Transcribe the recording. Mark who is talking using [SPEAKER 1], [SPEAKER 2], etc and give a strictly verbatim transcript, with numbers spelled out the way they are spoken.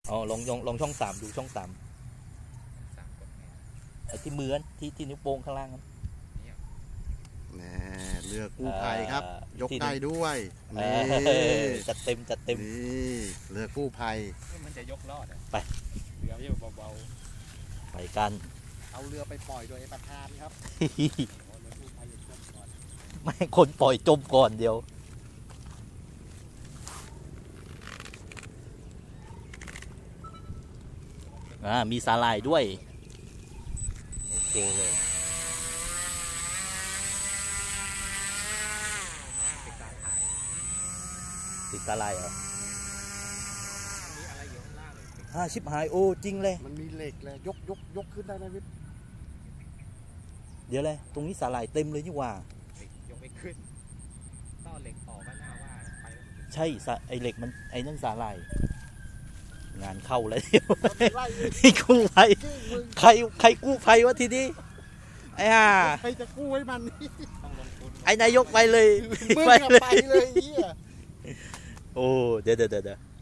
[SPEAKER 1] อ๋อลองลองลองช่องสามดูช่องสามไอ้ที่มือที่ที่นิ้วโป้งข้างล่างนั้น
[SPEAKER 2] แน่เรือกู้ภัยครับยกได้ด้วย
[SPEAKER 1] นี่จัดเต็มจัดเต็ม
[SPEAKER 2] นี่เรือกู้ภัย
[SPEAKER 3] มันจะยกรอด
[SPEAKER 1] ไป
[SPEAKER 3] เรือจะเบา
[SPEAKER 1] ๆไปกัน
[SPEAKER 2] เอาเรือไปปล่อยโดยประธานครับ
[SPEAKER 1] ไม่คนปล่อยจมก่อนเดียวอ่ามีสาหร่ายด้วยโอเคเลยติดสาหร่ายเหรอ
[SPEAKER 3] มีอะไรอยู่ข้างล่างเลย
[SPEAKER 1] อ่าชิบหายโอ้จริงเลย
[SPEAKER 2] มันมีเหล็กเลยยกยกยกขึ้นได้ไหมวิทย์
[SPEAKER 1] เดี๋ยวเลยตรงนี้สาหร่ายเต็มเลยนี่ว่าย
[SPEAKER 3] กไม่ขึ้นต้อเหล็กออกก็น่าว่าไป
[SPEAKER 1] ใช่ไอเหล็กมันไอนั่นสาหร่ายงานเข้าเลยเดี๋ยวกู้ภัยใครใครกู้ภัยวะทีนี้ไอ้ห่า
[SPEAKER 2] ใครจะกู้ให้มัน
[SPEAKER 1] ไอ้นายกไปเลย
[SPEAKER 2] มึงไปเลยเฮีย
[SPEAKER 1] โอ้เดี๋ยวเดี๋ยวเดี๋ยว